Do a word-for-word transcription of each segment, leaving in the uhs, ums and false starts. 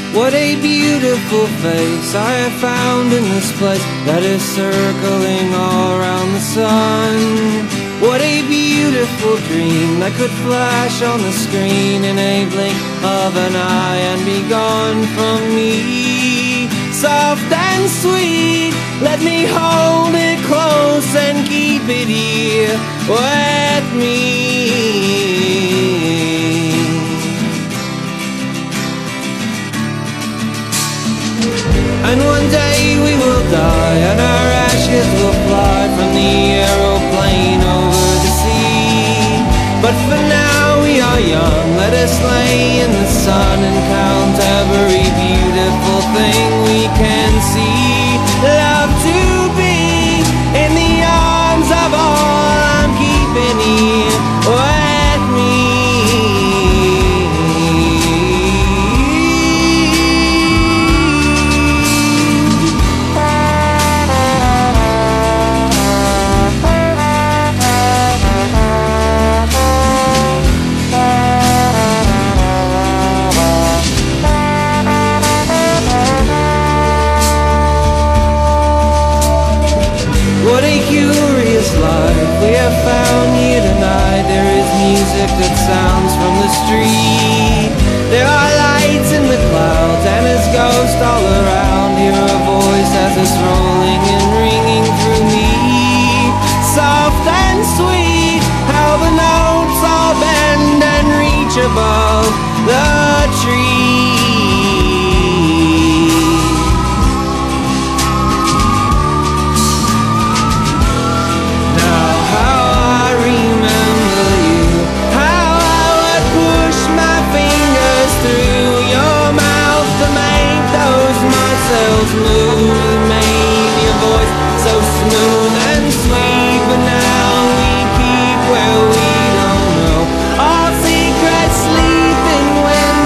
What a beautiful face I have found in this place that is circling all around the sun. What a beautiful dream that could flash on the screen in a blink of an eye and be gone from me. Soft and sweet, let me hold it close and keep it here with me. And one day we will die, and our ashes will fly from the aeroplane over the sea. But for now we are young, let us lay in the sun and count every beautiful thing we can see. Love to be in the arms of all I'm keeping here with me. What a curious life we have found here tonight. There is music that sounds from the street. There are lights in the clouds and his ghost all around. Hear a voice as it's rolling and ringing through me. Soft and sweet, how the notes all bend and reach above the tree. Move, you made your voice so smooth and sweet, but now we keep where we don't know. All secrets sleeping when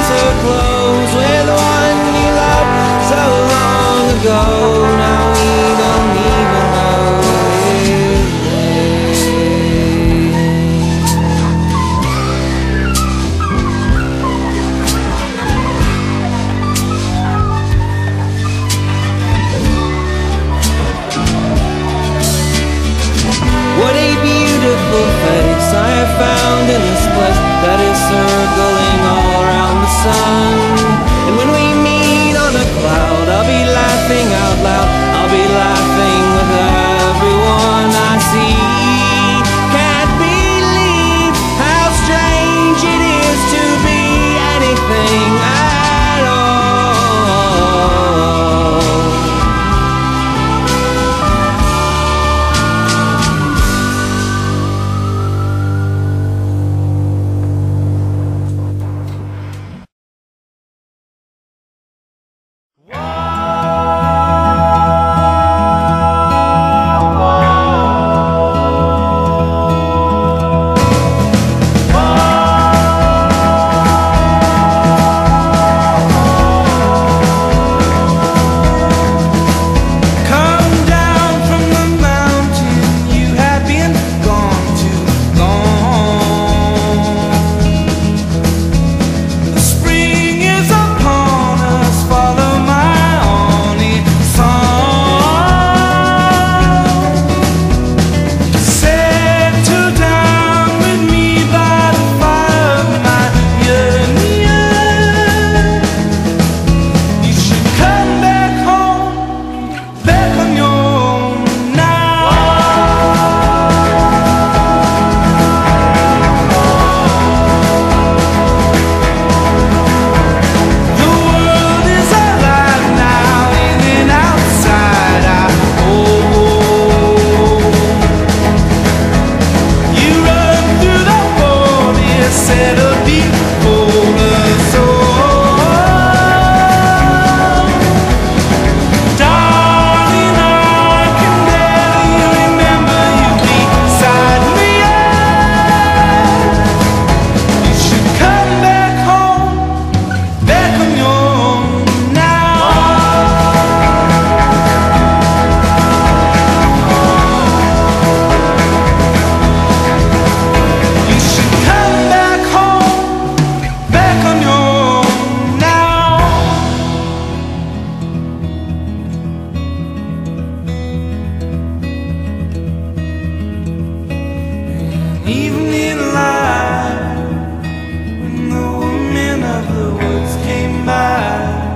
evening light, when the women of the woods came by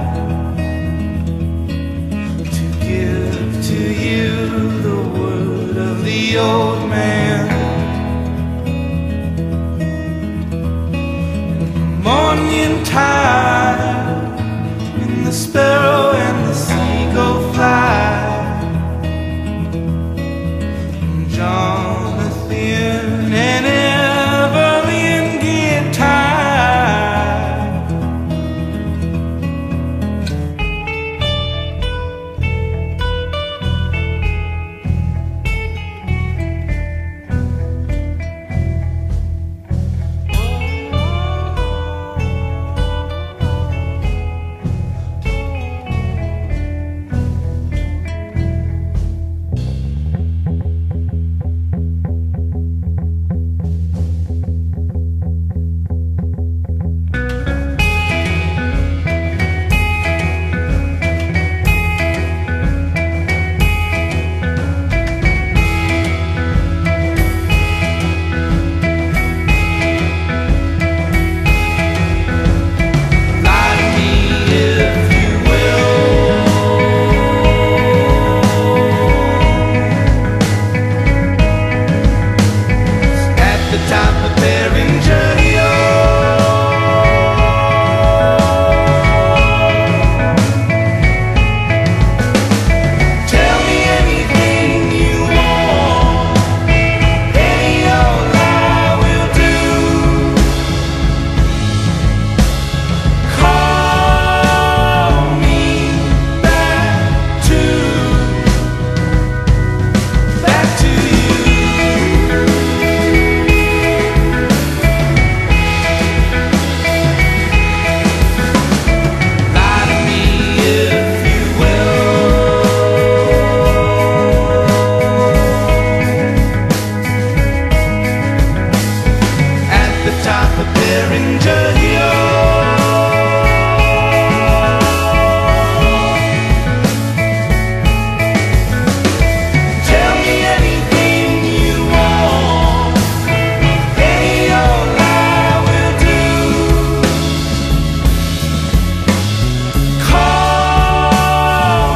to give to you the word of the old man. Morning tide, and the sparrow and the seagull fly, and Jonathan and Evelyn get tired.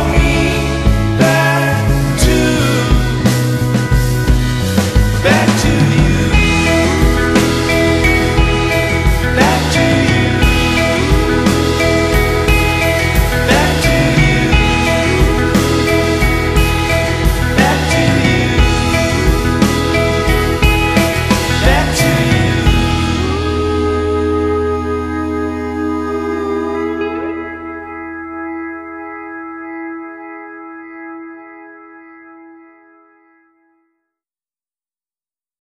Back to